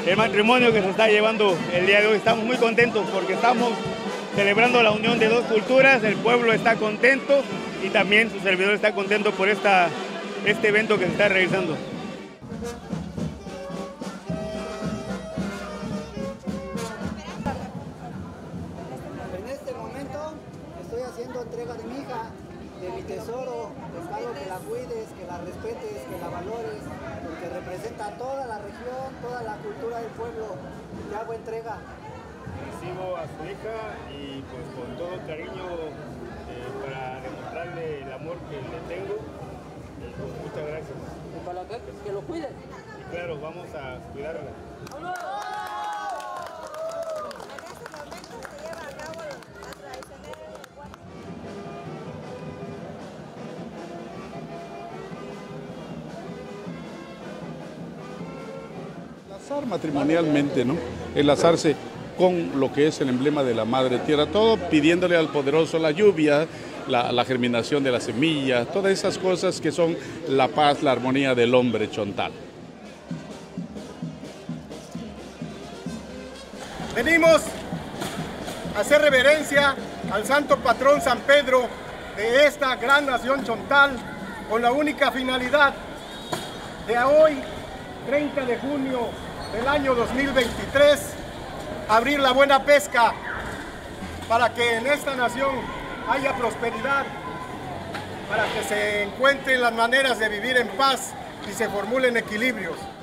el matrimonio que se está llevando el día de hoy. Estamos muy contentos porque estamos celebrando la unión de dos culturas, el pueblo está contento y también su servidor está contento por este evento que se está realizando. En este momento estoy haciendo entrega de mi hija, de mi tesoro. Espero que la cuides, que la respetes, que la valores, porque representa a toda la región, toda la cultura del pueblo. Te hago entrega. Recibo a su hija y pues con todo cariño para demostrarle el amor que le tengo. Pues, muchas gracias. Y para que lo cuides. Y claro, vamos a cuidarla. Enlazar matrimonialmente, ¿no? Enlazarse con lo que es el emblema de la Madre Tierra, todo pidiéndole al Poderoso la lluvia, la germinación de las semillas, todas esas cosas que son la paz, la armonía del hombre chontal. Venimos a hacer reverencia al santo patrón San Pedro de esta gran nación chontal con la única finalidad de hoy, 30 de junio del año 2023, abrir la buena pesca para que en esta nación haya prosperidad, para que se encuentren las maneras de vivir en paz y se formulen equilibrios.